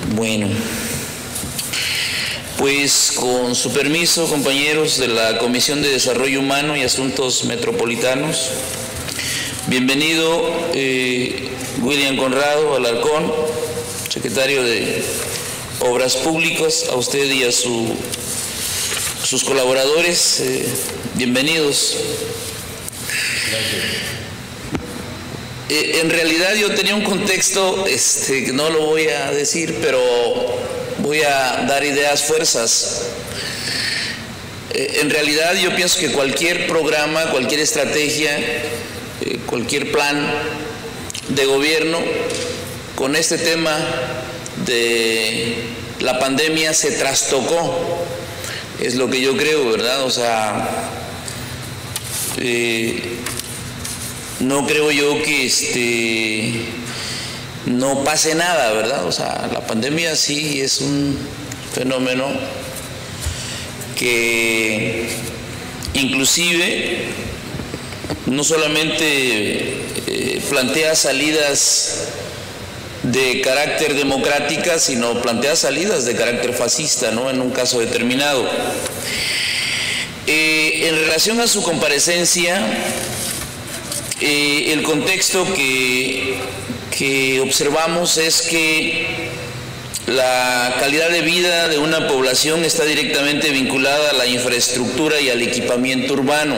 Bueno, pues con su permiso, compañeros de la Comisión de Desarrollo Humano y Asuntos Metropolitanos, bienvenido William Conrado Alarcón, secretario de Obras Públicas, a usted y a sus colaboradores, bienvenidos. Gracias. En realidad yo tenía un contexto, que no lo voy a decir, pero voy a dar ideas, fuerzas. En realidad yo pienso que cualquier programa, cualquier estrategia, cualquier plan de gobierno con este tema de la pandemia se trastocó. Es lo que yo creo, ¿verdad? O sea, no creo yo que no pase nada, ¿verdad? O sea, la pandemia sí es un fenómeno que inclusive no solamente plantea salidas de carácter democrática, sino plantea salidas de carácter fascista, ¿no? En un caso determinado. En relación a su comparecencia, el contexto que observamos es que la calidad de vida de una población está directamente vinculada a la infraestructura y al equipamiento urbano,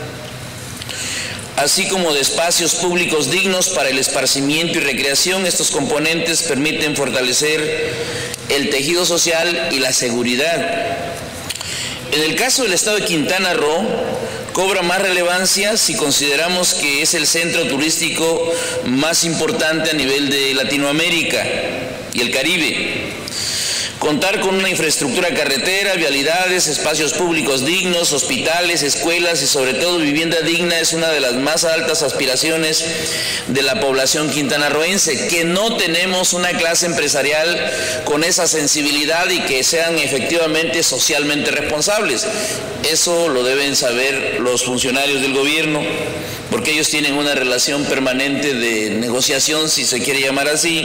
así como de espacios públicos dignos para el esparcimiento y recreación. Estos componentes permiten fortalecer el tejido social y la seguridad. En el caso del estado de Quintana Roo, cobra más relevancia si consideramos que es el centro turístico más importante a nivel de Latinoamérica y el Caribe. Contar con una infraestructura carretera, vialidades, espacios públicos dignos, hospitales, escuelas y sobre todo vivienda digna es una de las más altas aspiraciones de la población quintanarroense. Que no tenemos una clase empresarial con esa sensibilidad y que sean efectivamente socialmente responsables. Eso lo deben saber los funcionarios del gobierno, porque ellos tienen una relación permanente de negociación, si se quiere llamar así,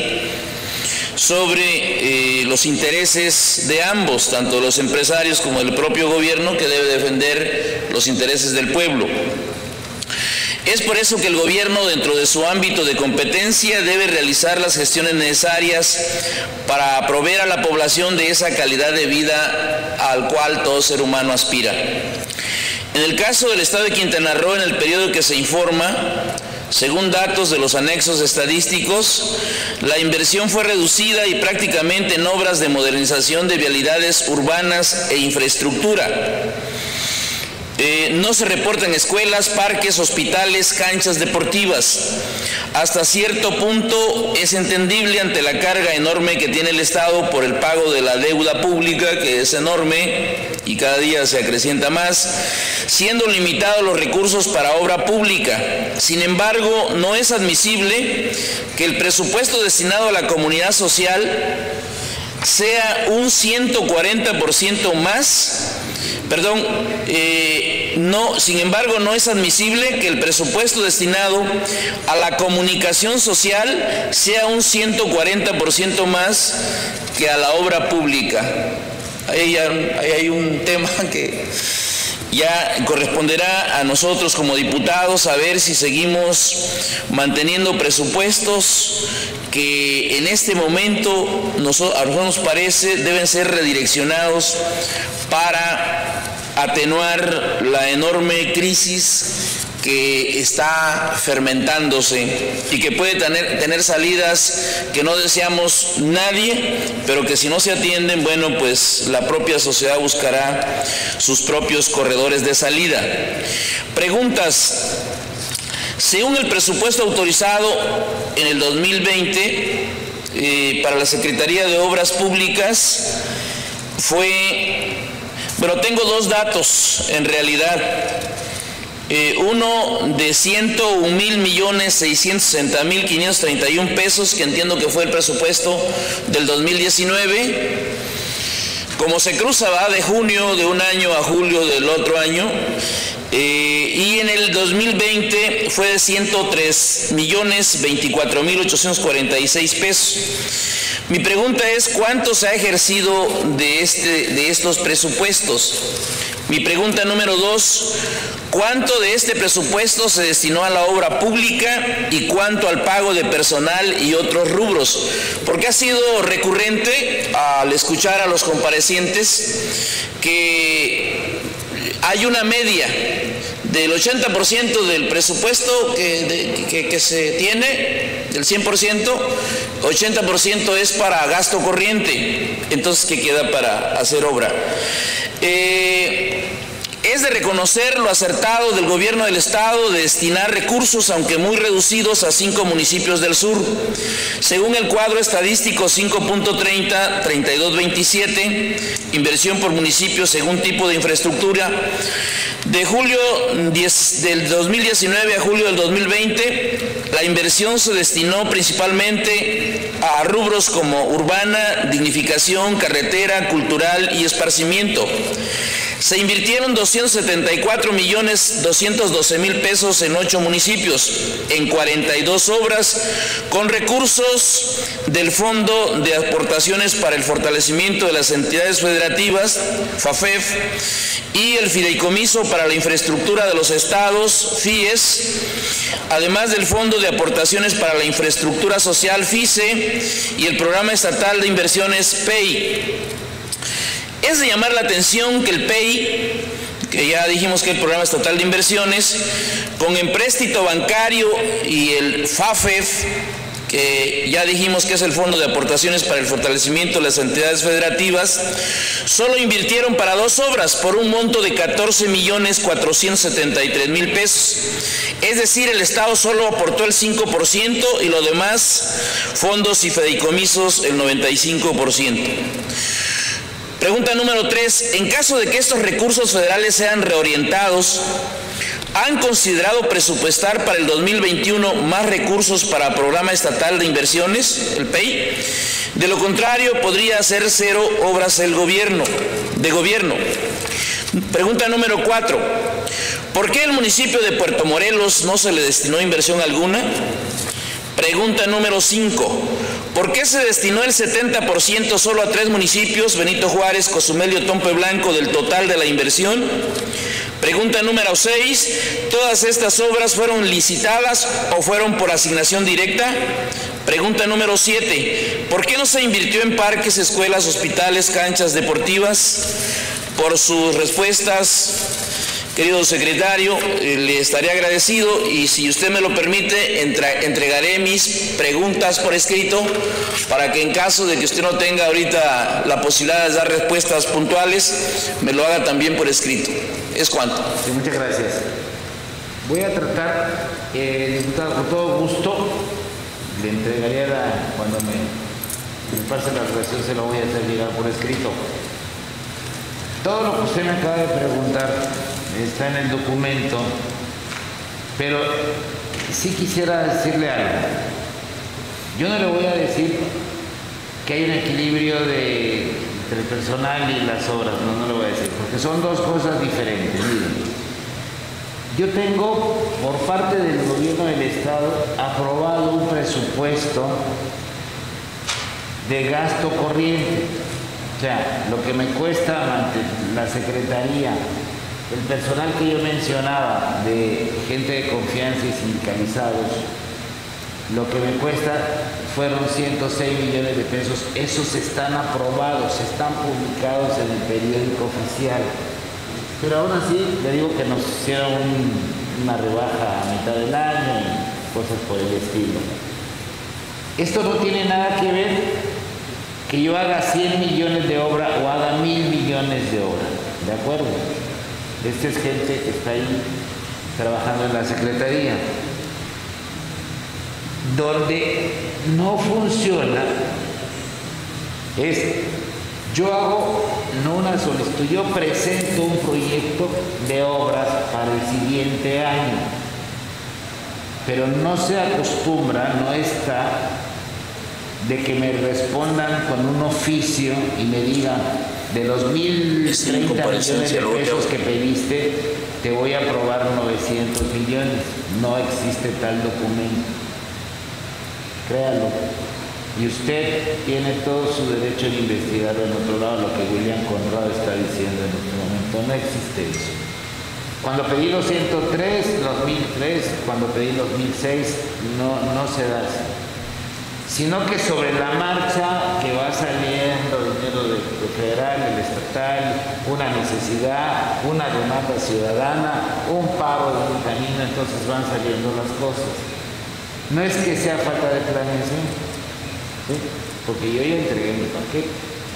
sobre los intereses de ambos, tanto los empresarios como el propio gobierno, que debe defender los intereses del pueblo. Es por eso que el gobierno, dentro de su ámbito de competencia, debe realizar las gestiones necesarias para proveer a la población de esa calidad de vida al cual todo ser humano aspira. En el caso del estado de Quintana Roo, en el periodo que se informa, según datos de los anexos estadísticos, la inversión fue reducida y prácticamente en obras de modernización de vialidades urbanas e infraestructura. No se reportan escuelas, parques, hospitales, canchas deportivas. Hasta cierto punto es entendible ante la carga enorme que tiene el Estado por el pago de la deuda pública, que es enorme y cada día se acrecienta más, siendo limitados los recursos para obra pública. Sin embargo, no es admisible que el presupuesto destinado a la comunidad social sea un 140% más. Sin embargo, no es admisible que el presupuesto destinado a la comunicación social sea un 140% más que a la obra pública. Ahí hay un tema que ya corresponderá a nosotros como diputados a ver si seguimos manteniendo presupuestos que en este momento a nosotros nos parece deben ser redireccionados para atenuar la enorme crisis que está fermentándose y que puede tener salidas que no deseamos nadie, pero que si no se atienden, bueno, pues la propia sociedad buscará sus propios corredores de salida. Preguntas. Según el presupuesto autorizado en el 2020 para la Secretaría de Obras Públicas pero tengo dos datos en realidad. Uno de 101,660,531 pesos, que entiendo que fue el presupuesto del 2019. Como se cruza, va de junio de un año a julio del otro año, y en el 2020 fue de 103,024,846 pesos. Mi pregunta es, ¿cuánto se ha ejercido de estos presupuestos? Mi pregunta número 2, ¿cuánto de este presupuesto se destinó a la obra pública y cuánto al pago de personal y otros rubros? Porque ha sido recurrente al escuchar a los comparecientes que hay una media del 80% del presupuesto que se tiene, del 100%, 80% es para gasto corriente, entonces ¿qué queda para hacer obra? Es de reconocer lo acertado del gobierno del Estado de destinar recursos, aunque muy reducidos, a 5 municipios del sur. Según el cuadro estadístico 5.30, 3227, inversión por municipio según tipo de infraestructura, de julio del 2019 a julio del 2020, la inversión se destinó principalmente a rubros como urbana, dignificación, carretera, cultural y esparcimiento. Se invirtieron 274.212.000 pesos en 8 municipios, en 42 obras, con recursos del Fondo de Aportaciones para el Fortalecimiento de las Entidades Federativas, FAFEF, y el Fideicomiso para la Infraestructura de los Estados, FIES, además del Fondo de Aportaciones para la Infraestructura Social, FICE, y el Programa Estatal de Inversiones, PEI. Es de llamar la atención que el PEI, que ya dijimos que es el Programa Estatal de Inversiones, con empréstito bancario, y el FAFEF, que ya dijimos que es el Fondo de Aportaciones para el Fortalecimiento de las Entidades Federativas, solo invirtieron para 2 obras por un monto de 14.473.000 pesos. Es decir, el Estado solo aportó el 5% y lo demás, fondos y fideicomisos, el 95%. Pregunta número 3. En caso de que estos recursos federales sean reorientados, ¿han considerado presupuestar para el 2021 más recursos para Programa Estatal de Inversiones, el PEI? De lo contrario, podría ser 0 obras de gobierno. Pregunta número 4. ¿Por qué al municipio de Puerto Morelos no se le destinó inversión alguna? Pregunta número 5. ¿Por qué se destinó el 70% solo a 3 municipios, Benito Juárez, Cozumel y Otompe Blanco, del total de la inversión? Pregunta número 6. ¿Todas estas obras fueron licitadas o fueron por asignación directa? Pregunta número 7. ¿Por qué no se invirtió en parques, escuelas, hospitales, canchas deportivas? Por sus respuestas, querido secretario, le estaré agradecido, y si usted me lo permite, entregaré mis preguntas por escrito para que en caso de que usted no tenga ahorita la posibilidad de dar respuestas puntuales, me lo haga también por escrito. Es cuanto. Sí, muchas gracias. Voy a tratar, diputado, con todo gusto, le entregaría cuando me pase la relación, se lo voy a hacer llegar por escrito. Todo lo que usted me acaba de preguntar está en el documento, pero sí quisiera decirle algo. Yo no le voy a decir que hay un equilibrio entre el personal y las obras, no le voy a decir, porque son 2 cosas diferentes. Miren, yo tengo por parte del gobierno del Estado aprobado un presupuesto de gasto corriente, o sea, lo que me cuesta la Secretaría, el personal que yo mencionaba, de gente de confianza y sindicalizados, lo que me cuesta fueron 106 millones de pesos. Esos están aprobados, están publicados en el periódico oficial. Pero aún así, le digo que nos hicieron una rebaja a mitad del año y cosas por el estilo. Esto no tiene nada que ver que yo haga 100 millones de obra o haga 1.000 millones de obra, ¿de acuerdo? Esta es gente que está ahí trabajando en la Secretaría. Donde no funciona es, yo hago no una solicitud, yo presento un proyecto de obras para el siguiente año, pero no se acostumbra, no está, de que me respondan con un oficio y me digan, de los 1.030 millones de pesos que pediste, te voy a aprobar 900 millones. No existe tal documento. Créalo. Y usted tiene todo su derecho de investigar en otro lado lo que William Conrado está diciendo en este momento. No existe eso. Cuando pedí los 103, los 1003, cuando pedí los 1006, no se da así. Sino que sobre la marcha que va saliendo dinero de federal, el estatal, una necesidad, una demanda ciudadana, un paro de un camino, entonces van saliendo las cosas. No es que sea falta de planeación, ¿sí? Porque yo ya entregué mi paquete.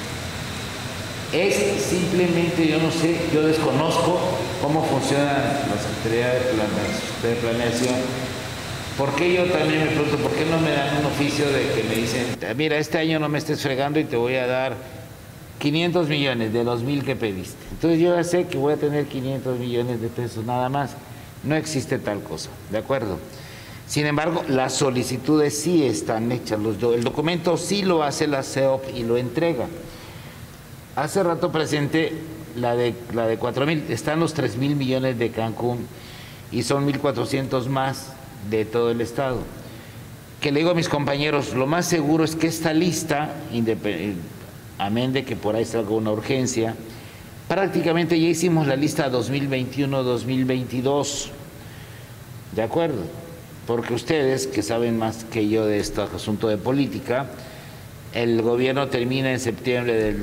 Es simplemente, yo no sé, yo desconozco cómo funciona la Secretaría de Planeación. ¿Por qué yo también me pregunto, por qué no me dan un oficio de que me dicen, mira, este año no me estés fregando y te voy a dar 500 millones de los 1000 que pediste? Entonces yo ya sé que voy a tener 500 millones de pesos nada más. No existe tal cosa, ¿de acuerdo? Sin embargo, las solicitudes sí están hechas, el documento sí lo hace la CEOP y lo entrega. Hace rato presenté la de 4,000, están los 3,000 millones de Cancún y son 1,400 más de todo el estado. Que le digo a mis compañeros, lo más seguro es que esta lista, amén de que por ahí salga una urgencia, prácticamente ya hicimos la lista 2021-2022, ¿de acuerdo? Porque ustedes, que saben más que yo de este asunto de política, el gobierno termina en septiembre del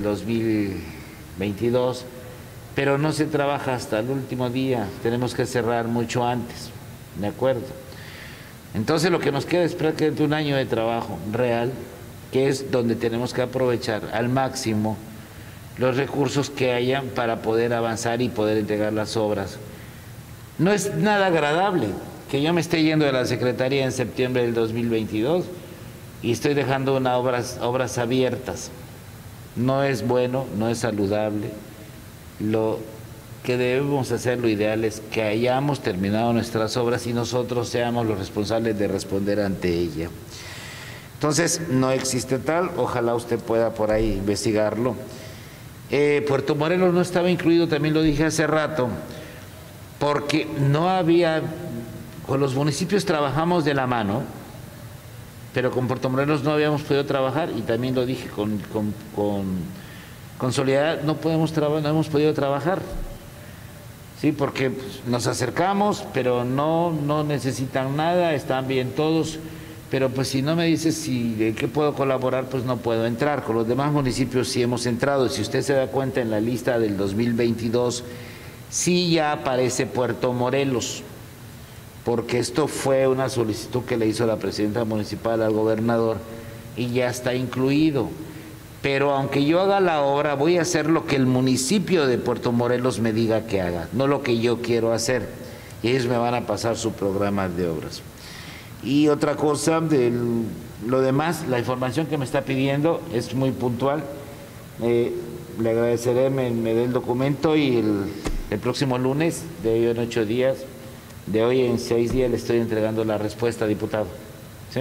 2022, pero no se trabaja hasta el último día, tenemos que cerrar mucho antes, ¿de acuerdo? Entonces lo que nos queda es prácticamente un año de trabajo real, que es donde tenemos que aprovechar al máximo los recursos que hayan para poder avanzar y poder entregar las obras. No es nada agradable que yo me esté yendo de la Secretaría en septiembre del 2022 y estoy dejando obras abiertas. No es bueno, no es saludable. Lo que debemos hacer, lo ideal es que hayamos terminado nuestras obras y nosotros seamos los responsables de responder ante ella. Entonces, no existe tal, ojalá usted pueda por ahí investigarlo. Puerto Morelos no estaba incluido, también lo dije hace rato, porque no había, con los municipios trabajamos de la mano, pero con Puerto Morelos no habíamos podido trabajar, y también lo dije con Solidaridad, no hemos podido trabajar. Sí, porque nos acercamos, pero no necesitan nada, están bien todos, pero pues si no me dices de qué puedo colaborar, pues no puedo entrar. Con los demás municipios sí hemos entrado. Si usted se da cuenta, en la lista del 2022 sí ya aparece Puerto Morelos, porque esto fue una solicitud que le hizo la presidenta municipal al gobernador y ya está incluido. Pero aunque yo haga la obra, voy a hacer lo que el municipio de Puerto Morelos me diga que haga, no lo que yo quiero hacer. Y ellos me van a pasar su programa de obras. Y otra cosa, lo demás, la información que me está pidiendo es muy puntual. Le agradeceré, me dé el documento y el próximo lunes, de hoy en 8 días, de hoy en 6 días le estoy entregando la respuesta, diputado. ¿Sí?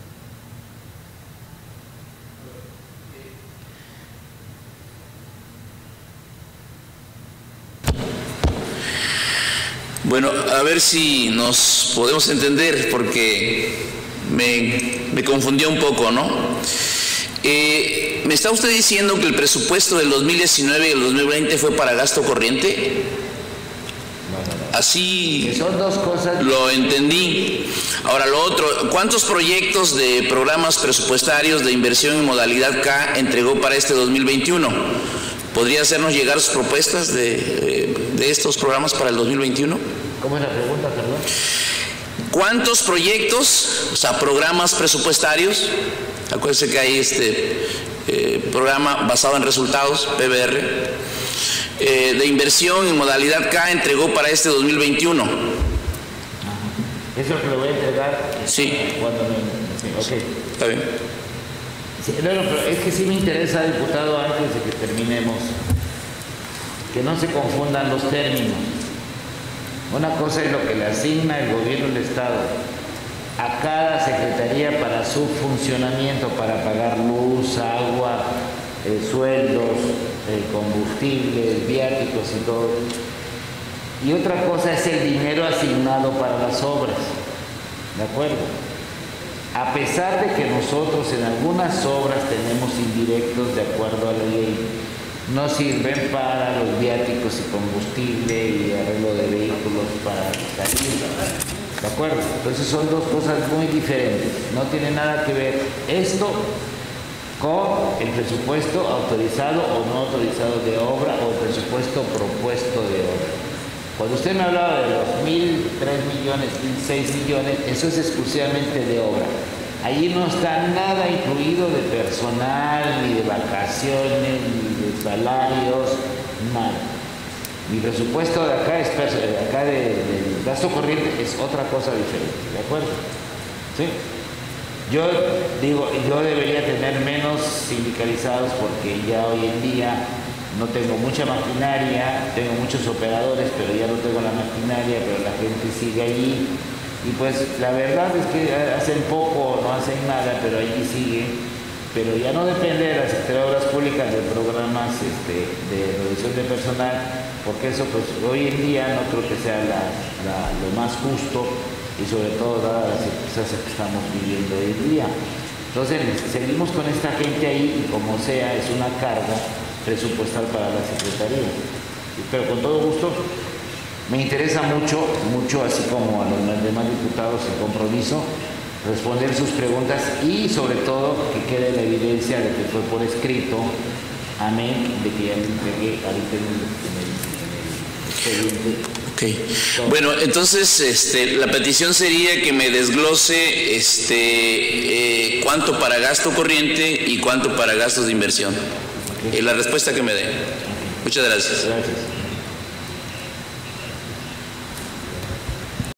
Bueno, a ver si nos podemos entender, porque me confundió un poco, ¿no? ¿Me está usted diciendo que el presupuesto del 2019 y el 2020 fue para gasto corriente? No. Así son dos cosas. Lo entendí. Ahora, lo otro, ¿cuántos proyectos de programas presupuestarios de inversión en modalidad K entregó para este 2021? ¿Podría hacernos llegar sus propuestas de estos programas para el 2021? ¿Cómo es la pregunta, perdón? ¿Cuántos proyectos, o sea, programas presupuestarios? Acuérdense que hay programa basado en resultados, PBR, de inversión en modalidad K entregó para este 2021. Eso es lo que le voy a entregar. Sí. Cuando sí, ok. Está bien. Sí, pero es que sí me interesa, diputado, antes de que terminemos, que no se confundan los términos. Una cosa es lo que le asigna el gobierno del Estado a cada secretaría para su funcionamiento, para pagar luz, agua, sueldos, combustibles, viáticos y todo. Y otra cosa es el dinero asignado para las obras, ¿de acuerdo? a pesar de que nosotros en algunas obras tenemos indirectos de acuerdo a la ley, no sirven para los viáticos y combustible y arreglo de vehículos para salir, ¿de acuerdo? Entonces son dos cosas muy diferentes, no tiene nada que ver esto con el presupuesto autorizado o no autorizado de obra o el presupuesto propuesto de obra. Cuando usted me hablaba de los 1.000, 3 millones, 1.006 millones, eso es exclusivamente de obra. Allí no está nada incluido de personal, ni de vacaciones, ni de salarios, nada. Mi presupuesto de acá, del gasto corriente, es otra cosa diferente, ¿de acuerdo? ¿Sí? Yo digo, yo debería tener menos sindicalizados porque ya hoy en día no tengo mucha maquinaria, tengo muchos operadores, pero ya no tengo la maquinaria, pero la gente sigue allí. Y pues la verdad es que hacen poco, no hacen nada, pero allí siguen. Pero ya no depende de la Secretaría de Obras Públicas de programas de reducción de personal, porque eso pues hoy en día no creo que sea lo más justo, y sobre todo dadas las circunstancias que estamos viviendo hoy en día. Entonces seguimos con esta gente ahí y como sea es una carga presupuestal para la Secretaría. Pero con todo gusto, me interesa mucho, así como a los demás diputados, el compromiso, responder sus preguntas y sobre todo que quede la evidencia de que fue por escrito, amén, de que ya me entregué ahorita en el expediente. Okay. Bueno, entonces la petición sería que me desglose cuánto para gasto corriente y cuánto para gastos de inversión. Okay. La respuesta que me dé. Muchas gracias. Gracias.